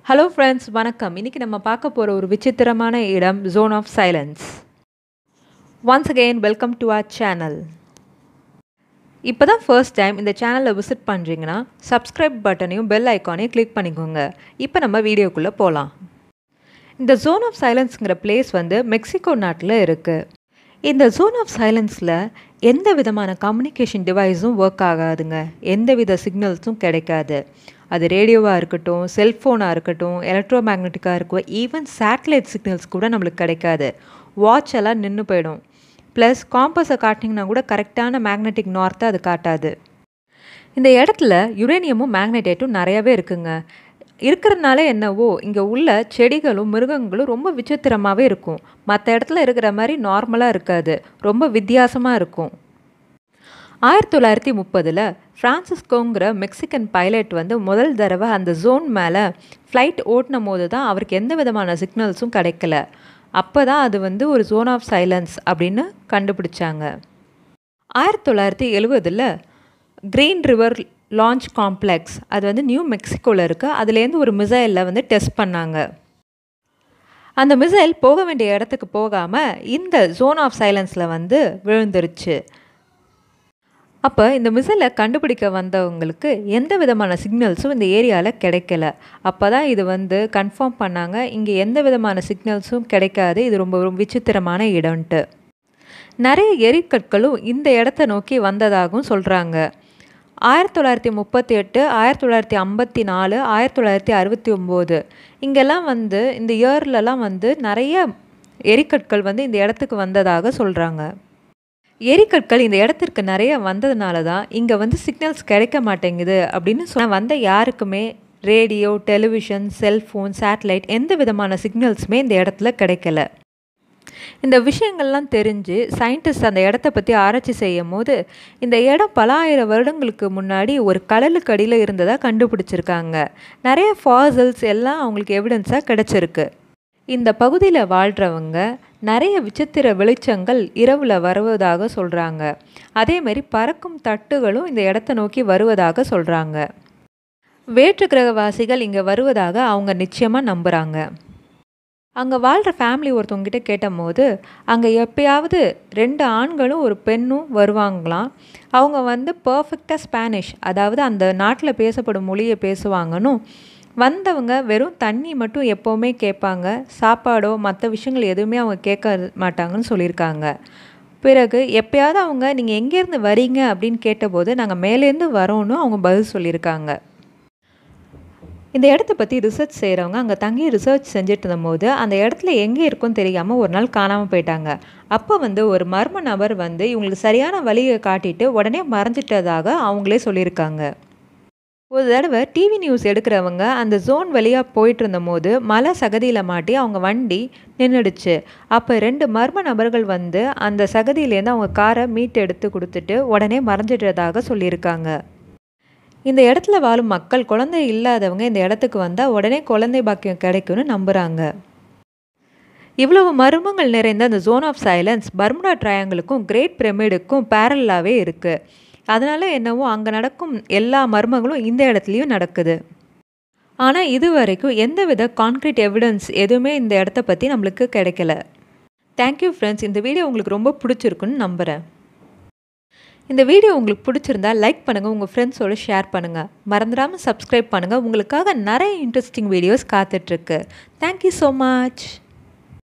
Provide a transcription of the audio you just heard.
Hello friends, வணக்கம். இன்னைக்கு நம்ம பார்க்க போற ஒரு விசித்திரமான இடம் Zone of Silence. Once again, welcome to our channel. இப்போதான் ஃபர்ஸ்ட் டைம் இந்த சேனலை விசிட் பண்ணுறீங்கன்னா சப்ஸ்கிரைப் பட்டனையும் பெல் ஐக்கானையும் கிளிக் பண்ணிக்கோங்க. இப்போ நம்ம வீடியோக்குள்ளே போகலாம். இந்த Zone of Silenceங்கிற பிளேஸ் வந்து மெக்சிகோ நாட்டில் இருக்குது. இந்த Zone of Silenceல எந்த விதமான கம்யூனிகேஷன் டிவைஸும் ஒர்க் ஆகாதுங்க. எந்த வித சிக்னல்ஸும் கிடைக்காது. அது ரேடியோவாக இருக்கட்டும், செல்ஃபோனாக இருக்கட்டும், எலக்ட்ரோ மேக்னெட்டிக்காக இருக்கும், ஈவன் சேட்டலைட் சிக்னல்ஸ் கூட நம்மளுக்கு கிடைக்காது. வாட்ச் எல்லாம் நின்று போயிடும். ப்ளஸ் காம்பஸை காட்டிங்கன்னா கூட கரெக்டான மேக்னெட்டிக் நார்த்தை அது காட்டாது. இந்த இடத்துல யுரேனியமும் மேக்னெட்டேட்டும் நிறையாவே இருக்குங்க. இருக்கிறதுனால என்னவோ இங்கே உள்ள செடிகளும் மிருகங்களும் ரொம்ப விசித்திரமாகவே இருக்கும். மற்ற இடத்துல இருக்கிற மாதிரி நார்மலாக இருக்காது, ரொம்ப வித்தியாசமாக இருக்கும். 1930 ஃப்ரான்சிஸ்கோங்கிற மெக்சிகன் பைலட் வந்து முதல் தடவை அந்த ஜோன் மேலே ஃப்ளைட் ஓட்டினும் போது தான் அவருக்கு எந்த விதமான சிக்னல்ஸும் கிடைக்கல. அப்போ தான் அது வந்து ஒரு ஜோன் ஆஃப் சைலன்ஸ் அப்படின்னு கண்டுபிடிச்சாங்க. 1970 கிரீன் ரிவர் லான்ச் காம்ப்ளெக்ஸ், அது வந்து நியூ மெக்சிகோவில் இருக்குது. அதுலேருந்து ஒரு மிசைலில் வந்து டெஸ்ட் பண்ணாங்க. அந்த மிசைல் போக வேண்டிய இடத்துக்கு போகாமல் இந்த ஜோன் ஆஃப் சைலன்ஸில் வந்து விழுந்துருச்சு. அப்போ இந்த மிசைலை கண்டுபிடிக்க வந்தவங்களுக்கு எந்த விதமான சிக்னல்ஸும் இந்த ஏரியாவில் கிடைக்கல. அப்போ தான் இது வந்து கன்ஃபார்ம் பண்ணாங்க, இங்கே எந்த விதமான சிக்னல்ஸும் கிடைக்காது, இது ரொம்ப விசித்திரமான இடம்ட்டு. நிறைய எரிக்கற்களும் இந்த இடத்த நோக்கி வந்ததாகவும் சொல்கிறாங்க. 1938, 1954, 1969 இங்கெல்லாம் வந்து இந்த இயர்லலாம் வந்து நிறைய எரிக்கற்கள் வந்து இந்த இடத்துக்கு வந்ததாக சொல்கிறாங்க. எரிக்கற்கள் இந்த இடத்திற்கு நிறைய வந்ததுனால தான் இங்கே வந்து சிக்னல்ஸ் கிடைக்க மாட்டேங்குது அப்படின்னு வந்த யாருக்குமே ரேடியோ, டெலிவிஷன், செல்ஃபோன், சேட்டலைட் எந்த விதமான சிக்னல்ஸுமே இந்த இடத்துல கிடைக்கல. இந்த விஷயங்கள்லாம் தெரிஞ்சு சயின்டிஸ்ட் அந்த இடத்த பற்றி ஆராய்ச்சி செய்யும் போது இந்த இடம் பல ஆயிரம் வருடங்களுக்கு முன்னாடி ஒரு கடலுக்கு அடியில் இருந்ததாக கண்டுபிடிச்சிருக்காங்க. நிறைய ஃபாசில்ஸ் எல்லாம் அவங்களுக்கு எவிடன்ஸாக கிடச்சிருக்கு. இந்த பகுதியில் வாழ்கிறவங்க நிறைய விசித்திர வெளிச்சங்கள் இரவில் வருவதாக சொல்கிறாங்க. அதேமாரி பறக்கும் தட்டுகளும் இந்த இடத்த நோக்கி வருவதாக சொல்கிறாங்க. வேற்று கிரகவாசிகள் இங்கே வருவதாக அவங்க நிச்சயமாக நம்புகிறாங்க. அங்கே வாழ்கிற ஃபேமிலி ஒருத்தவங்கிட்ட கேட்டபோது அங்கே எப்பயாவது 2 ஆண்களும் ஒரு பெண்ணும் வருவாங்களாம். அவங்க வந்து பர்ஃபெக்டாக ஸ்பானிஷ், அதாவது அந்த நாட்டில் பேசப்படும் மொழியை பேசுவாங்கன்னு. வந்தவங்க வெறும் தண்ணி மட்டும் எப்போவுமே கேட்பாங்க, சாப்பாடோ மற்ற விஷயங்கள் எதுவுமே அவங்க கேட்க மாட்டாங்கன்னு சொல்லியிருக்காங்க. பிறகு எப்பயாவது அவங்க நீங்கள் எங்கேருந்து வரீங்க அப்படின்னு கேட்டபோது நாங்கள் மேலேருந்து வரோன்னு அவங்க பதில் சொல்லியிருக்காங்க. இந்த இடத்த பற்றி ரிசர்ச் செய்கிறவங்க அங்கே தங்கி ரிசர்ச் செஞ்சுட்டு இருந்தபோது அந்த இடத்துல எங்கே இருக்குன்னு தெரியாமல் ஒரு நாள் காணாமல் போயிட்டாங்க. அப்போ வந்து ஒரு மர்ம நபர் வந்து இவங்களுக்கு சரியான வழியை காட்டிட்டு உடனே மறைஞ்சிட்டதாக அவங்களே சொல்லியிருக்காங்க. ஒரு தடவை டிவி நியூஸ் எடுக்கிறவங்க அந்த ஜோன் வழியாக போயிட்டு இருந்தபோது மலை சகதியில் மாட்டி அவங்க வண்டி நின்றுடுச்சு. அப்போ 2 மர்ம நபர்கள் வந்து அந்த சகதியிலேருந்து அவங்க காரை மீட்டு எடுத்து கொடுத்துட்டு உடனே மறைஞ்சிட்டதாக சொல்லியிருக்காங்க. இந்த இடத்துல வாழும் மக்கள் குழந்தை இல்லாதவங்க இந்த இடத்துக்கு வந்தால் உடனே குழந்தை பாக்கியம் கிடைக்கும்னு நம்புகிறாங்க. இவ்வளவு மர்மங்கள் நிறைந்த அந்த ஜோன் ஆஃப் சைலன்ஸ் பர்முடா ட்ரையாங்கிளுக்கும் கிரேட் பிரமிடுக்கும் பேரலாகவே இருக்குது. அதனால என்னவோ அங்கே நடக்கும் எல்லா மர்மங்களும் இந்த இடத்துலையும் நடக்குது. ஆனால் இது வரைக்கும் எந்தவித கான்க்ரீட் எவிடன்ஸ் எதுவுமே இந்த இடத்த பற்றி நம்மளுக்கு கிடைக்கல. Thank you friends. இந்த வீடியோ உங்களுக்கு ரொம்ப பிடிச்சிருக்குன்னு நம்புகிறேன். இந்த வீடியோ உங்களுக்கு பிடிச்சிருந்தா லைக் பண்ணுங்கள், உங்கள் ஃப்ரெண்ட்ஸோடு ஷேர் பண்ணுங்கள். மறந்துடாமல் சப்ஸ்கிரைப் பண்ணுங்கள். உங்களுக்காக நிறைய இன்ட்ரெஸ்டிங் வீடியோஸ் காத்துட்ருக்கு. Thank you so much.